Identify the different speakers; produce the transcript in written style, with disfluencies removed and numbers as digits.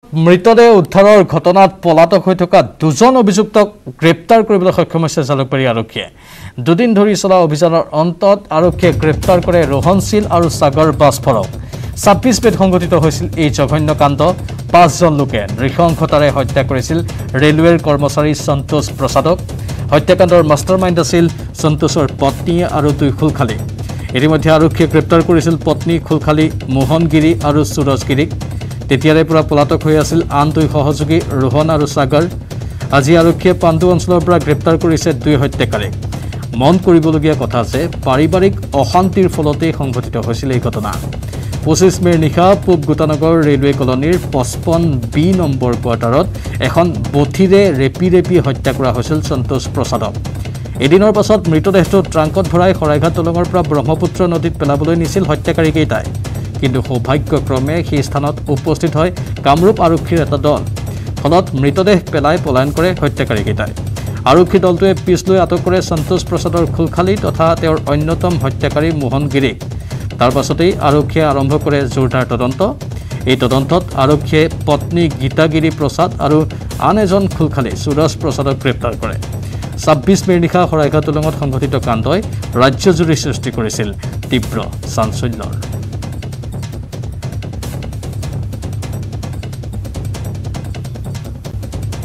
Speaker 1: মৃতদেহ উদ্ধাৰৰ ঘটনাত পলাতক হৈ থকা দুজন অভিযুক্তক গ্ৰেপ্তাৰ কৰিবলৈ সক্ষম হৈছে জালুকবাৰী আৰক্ষীয়ে। দুদিন ধৰি চলা অভিযানৰ অন্তত আৰক্ষীয়ে গ্ৰেপ্তাৰ কৰে ৰোহনশীল আৰু সাগৰ বাছফৰক। 26 মেত সংঘটিত হৈছিল এই জঘন্য কাণ্ড। 5জন লোকে নৃশংসতাৰে হত্যা কৰিছিল ৰেলৱেৰ কৰ্মচাৰী সন্তোষ প্ৰসাদক। হত্যাকাণ্ডৰ মাষ্টাৰমাইণ্ড আছিল সন্তোষৰ পত্নী আৰু 2 খুলখালী। ইতিমধ্যে আৰক্ষীয়ে গ্ৰেপ্তাৰ কৰিছিল পত্নী খুলখালী মোহনগিৰি আৰু সুৰজগিৰিক। তেতিয়াৰে পৰা পলাতক হৈ আছিল আন 2 সহযোগী ৰোহন আৰু সাগৰ। আজি আৰক্ষীয়ে পাণ্ডু অঞ্চলৰ পৰা গ্ৰেপ্তাৰ কৰিছে 2 হত্যাকাৰীক। মন কৰিবলগীয়া কথা যে পাৰিবাৰিক অশান্তিৰ ফলতেই সংঘটিত হৈছিল এই ঘটনা। 25 মেৰ নিশা পূব গোটানগৰ ৰেলৱে কলনীৰ 55B নম্বৰ কোৱাৰ্টাৰত এখন বঠিৰে ৰেপি হত্যা কৰা হৈছিল সন্তোষ প্ৰসাদক। এদিনৰ পাছত মৃতদেহটো ট্ৰাংকত ভৰাই শৰাইঘাট দলঙৰ পৰা ব্ৰহ্মপুত্ৰ নদীত পেলাবলৈ নিছিল হত্যাকাৰীকেইটাই। কিন্তু সৌভাগ্যক্ৰমে সেই স্থানত উপস্থিত হয় কামৰূপ আৰক্ষীৰ এটা দল। ফলত মৃতদেহ পেলাই পলায়ন কৰে হত্যাকাৰীকেইটাই। আৰক্ষী দলটোৱে পিছ লৈ আটক কৰে সন্তোষ প্ৰসাদৰ খুলখালী তথা তেওঁৰ অন্যতম হত্যাকাৰী মোহনগিৰিক। তাৰ পাছতেই আৰক্ষীয়ে আৰম্ভ কৰে জোৰদাৰ তদন্ত। এই তদন্তত আৰক্ষীয়ে পত্নী গীতাগিৰি প্ৰসাদ আৰু আন এজন খুলখালী সুৰজ প্ৰসাদক গ্ৰেপ্তাৰ কৰে। 26 মেৰ নিশা শৰাইঘাট দলঙত সংঘটিত কাণ্ডই ৰাজ্যজুৰি সৃষ্টি কৰিছিল তীব্ৰ চাঞ্চল্যৰ।